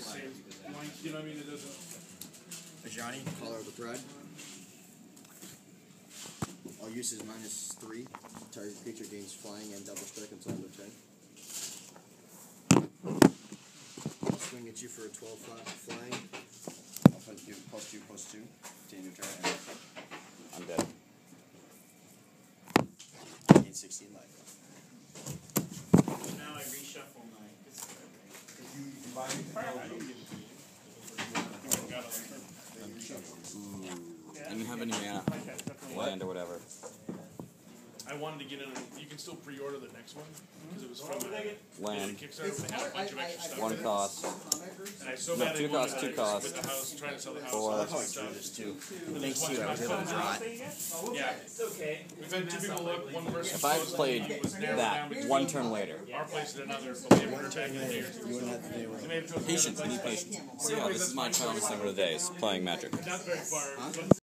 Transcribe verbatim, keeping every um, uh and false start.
same blank, you know what I mean? It doesn't. Ajani, Collar of the Thread. All uses minus three. Target creature gains flying and double strike until end of turn. I'll swing at you for a twelve fly, flying. I'll put you plus two, plus two to end your turn. I'm dead. Gain sixteen life. Now I reshuffle my. And you have any mana, land or whatever. I wanted to get in. You can still pre-order the next one because it was from the Land. Kickstarter. They had a bunch of extra stuff. One cost. And I so No, badly two wanted costs, to two just costs. quit the house, trying to sell the house. Four. all I that like stuff. this too. And Thanks there's to you, I one was able to spot draw it. Yeah. It's okay. We've had two people look. One person. If I closed played and was narrowed down that between one turn later. our place and another, but they were attacking the years. You wouldn't have to deal with They it. made it to a Patience, we need patience. See, yeah, this is my childhood thing with the days, playing Magic. Not very far. Huh? But